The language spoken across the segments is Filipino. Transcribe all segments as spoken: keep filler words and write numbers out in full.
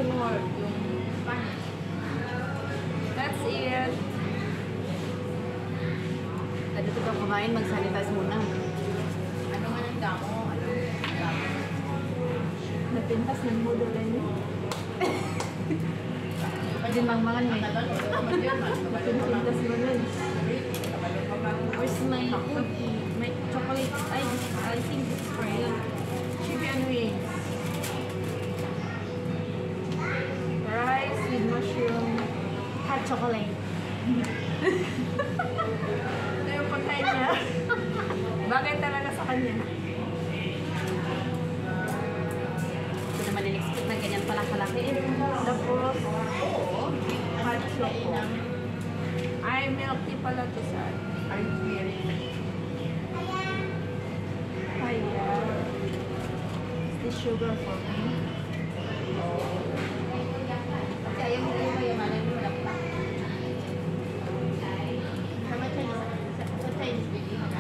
One more. Yung pan. That's it. Ano ito kang kumain, mag-sanitize muna. Ano man ang damo? Ano? Damo. Napintas ng mulo lang yun. Hindi mangmangan mo eh. Napintas mo nun. Where's my cookie? My chocolate? I, I think this is for you. Chicken wings. Rice with mushroom. Hot chocolate. Ito yung pagkain niya. Bagay talaga sa kanya. Ito naman in-expect na ganyan pala kalaki. Tapos, hot chocolate. Ay, milk tea pala to sa Are you hearing? Kaya, is this sugar for me? Kasi ayaw mo yung mayamanan mo lang pa. Sama Chinese, sa Chinese baby ka.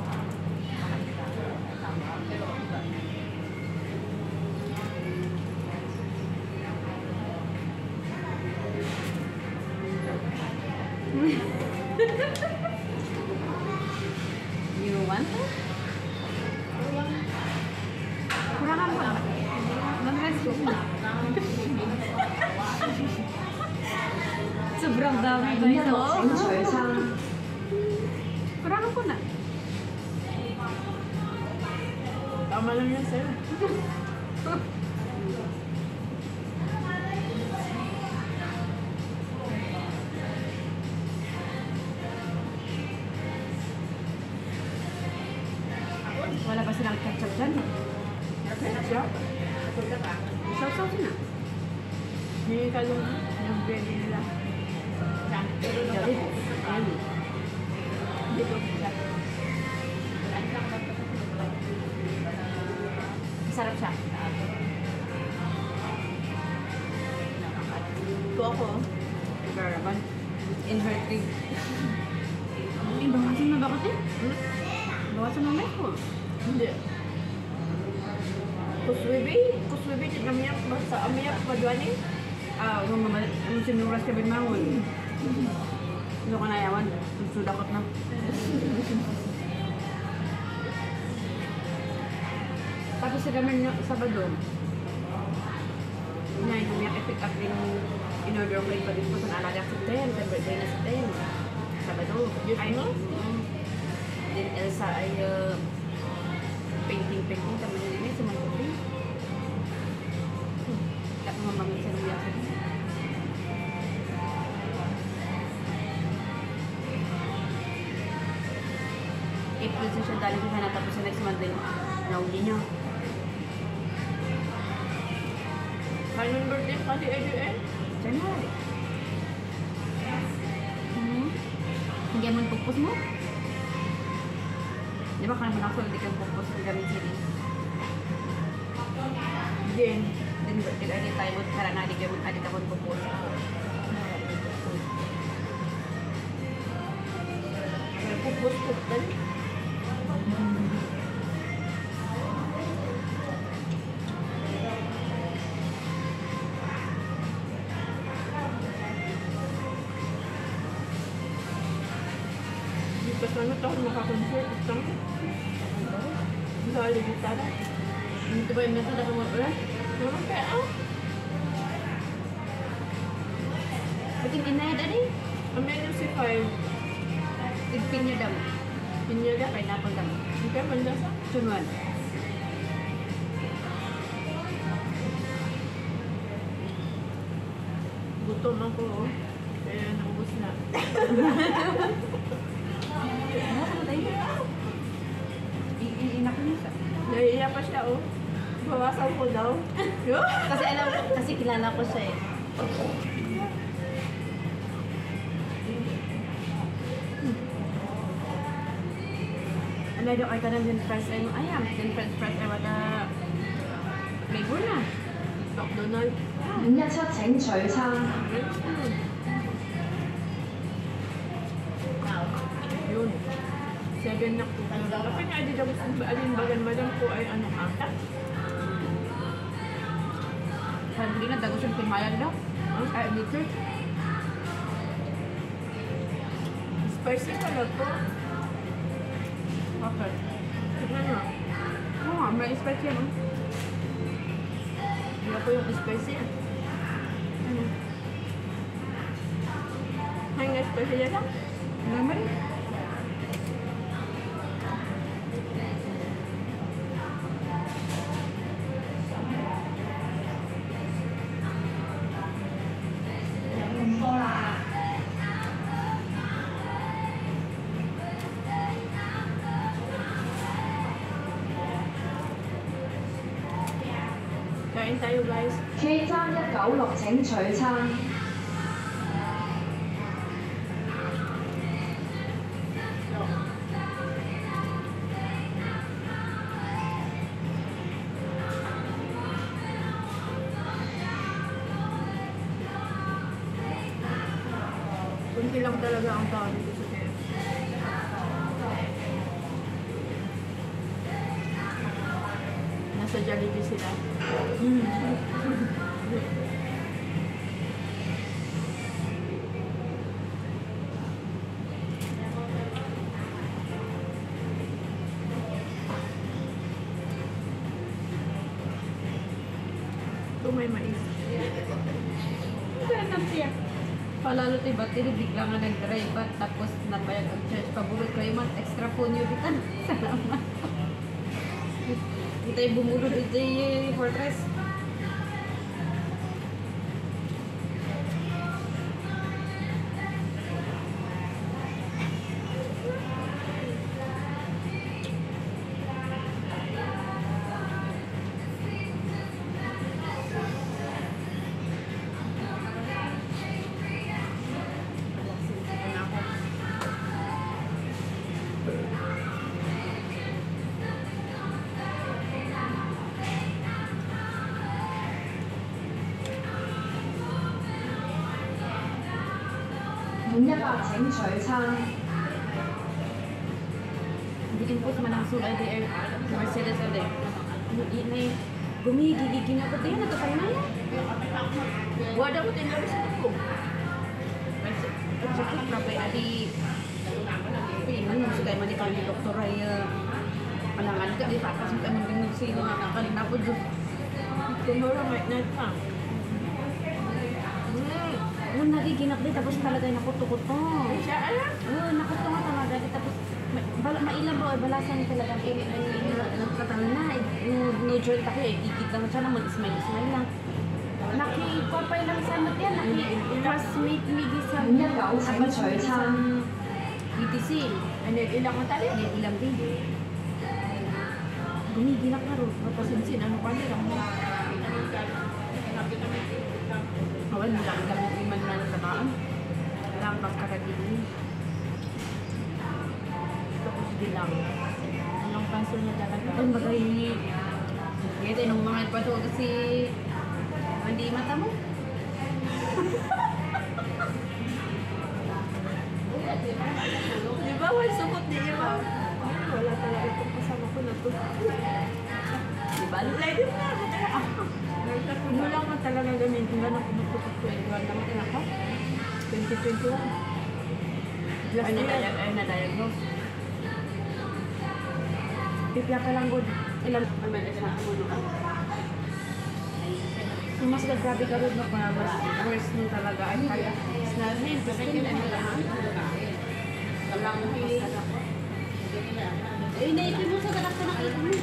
Pero, iba. You want it? Kurang apa? Non-rice ko na. Sobrang dami guys. Oh. Kurang ko na. Tama lang yan sa'yo. Wala ba silang ketchup dyan? Ketchup? Sausaw na. Hindi ka lang yung bread nila. Jollibee. Ayun. Hindi ko siya. Sarap siya. Ito ako. Garaban. In her tree. Ay, bawasan na bakit eh? Hmm? Bawasan na may ko. Hindi. Kuswibi? Kuswibi, namiyak ba sa amiyak ba doon eh? Ah, kung mamalit, kung sinuras ka bin mangon. Ano ka na yawan? Susudakot na. Tapos sa gamin nyo, Sabado, na yung umiyak i-pick up rin in-order ko yung pag-ispo sa alaga sa ten, sa birthday na sa ten. Sabado. Yes, no? Mm. Then Elsa ay uh, painting-painting kami na rin sa Mantupi. Kaya mga mamit sa lumiyak sa ten. April sa siya dali siya natapos sa next month din. Nauli niya. Kailan birthday pa si Edu eh? January. Hmm? Hindi mo pupus mo? Di ba kaya mo nakasal di kang pupus ng gamit sila? Din. Then birthday ka tayo mo karang adik ka mo adik ka mo pupus. Pero pupus ko dali. Di pa sana tayo makakonsert. Isang dali di sana. Hindi ba yung method ako mo pala? Naman kaya ah. Bitin inayad ani? Amen yung si Five. Tigpin niyo dam. Pinyaga. Pineapple dam. Hindi ka mandasa. Chunwan. Gutom ako oh. Kaya naubos na. Ano ka na tayo? Iinak niya siya. Naiiyak pa siya oh. Bawasan ko daw. Kasi alam ko, kasi kilala ko siya eh. Ano daw ay kanang din fries ay mo ayam, din french fries ay wala flavor na. McDonald. 五一七請取餐。 Yun. Seven na po. Tapi nga di daw alin bagan madam po ay ano ata. Sabi na, dago siya pimayan daw. Ay, dito. Spicy pala to. Okay. Tignan mo. Oo nga, may spicy yan. Hindi ako yung spicy. Ano? Ay, nga spicy yan lang. Naman. Kain tayo guys. K 爭一九六請取餐。 Kunti lang talaga ang tao dito sa K F C. Nasa Jollibee sila. Ito may mais. Ganun siya. Palalo tayo battery, bigla nga nag-drive at tapos nabayag ang charge. Pabulot kayo man, extra phone yun bitan. Salamat. Hindi tayo bumulot dito yung Fortress. 滿一百請取餐。 Bikin po sa manang sulay di air sa Mercedes ade. Ano ini? Gumigigigin ako tayo na kapay na yan. Wala mo din lang sa ko. At sakit na kay adi. Piman mo sa kayo manikal ni Doktor ay malangan ka di papas mo kayo ng sino na nakalina po dyan. Tomorrow might not come. Nung nagiginak di tapos talaga nakuto-kuto. Siya alam. Oo, nakuto nga talaga di tapos bala, mailan ba, balasan talaga eh, ay nagkatalo na, eh, no, no joint ako eh, ikit lang siya naman, smile-smile lang. Nakikopay lang sa mat yan, naki-classmate mi di sa Hindi ka usay abal choy sa chan. B T C. Ano ilang mo tayo? Hindi, ilang din. Gumiginak na ro. Pasinsin, ano pa nila mo? Awal, lang-lang yung iman na natabaan. Lang bang karagin. Tapos bilang. Anong panso niya talaga? Ay, magay. Kaya tayo nung mga ipato kasi hindi mata mo. Di ba? Wala sukot di iba. Wala talaga itong kasama ko na to. Di ba? Lady mo na. Ano lang man talaga gamitin ka na kumutukot ko. Iwan naman din ako. twenty twenty-one. Ay, na-diag- ay, na-diagnose. Pipya ka lang good. Ilan? Ay, may isa. Ano ka? Kung mas grabe ka rin, mas worse nun talaga. Ay, kaya. Snahin, kasi kailan na lang. Walang masala ko. Eh, naipin mo sa galak ka nakita mo.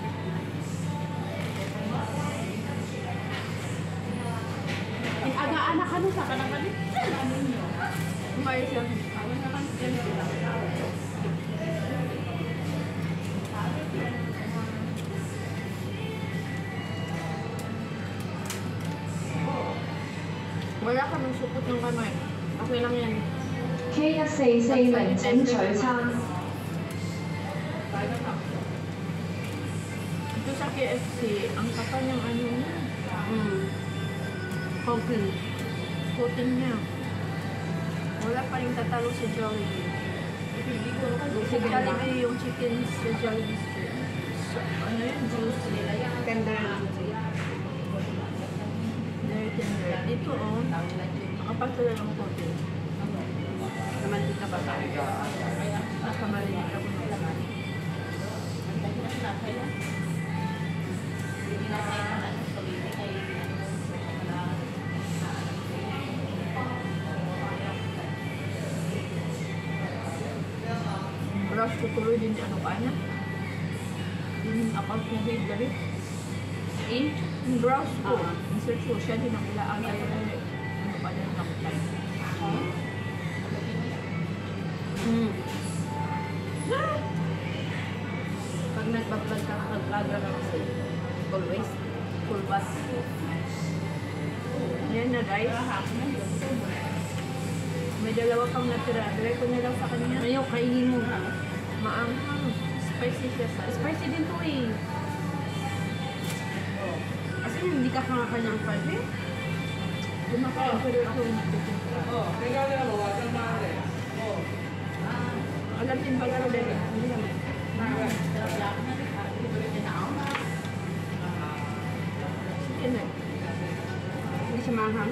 Eh, aga-anak ka nun sa kanang kanit. Umayos yan. Wala ka ng supot ng kamay. Okay lang yan. K 一四四零請取餐。 Ito sa K F C, ang kapal ng ano niya. Hmm. Coffee. Coating niya. Wala pa rin tatalo sa Jollibee. Sa Jollibee yung chicken sa Jollibee Street. So, ano yun? Juicy. Tender and juicy. ito, oh. Nakapasala lang ko. Naman dito ba tayo? Nakamaliit ako ng laman. Brush ko tuloy din ano pa niya. Yung account niya din gabi. In? Yung brush ko. Ah. Yung search ko siya din ang ilaan ay ano pa niya ng time. Hmm. Pag nagbablog ka, nag-vlogger ka kasi. Always. Full bus. Yan na guys. May dalawa pang natira. Direct ko na lang sa kanya. Ayaw, kainin mo. Maanghang. Spicy siya sa Spicy din to eh. Kasi hindi ka kakakanyang spicy. Kumakain ko rin ako yung nagtitinda. Alam din ba ko din? Hindi naman. Chicken eh. Hindi siya manghang.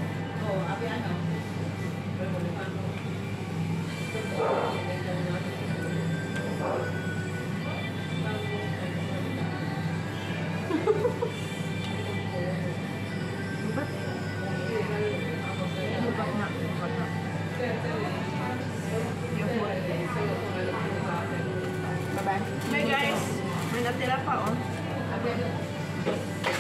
Lubat? Lubat na. Lubat na. Yung buhay. Bye-bye. Hey guys, may natira pa oh.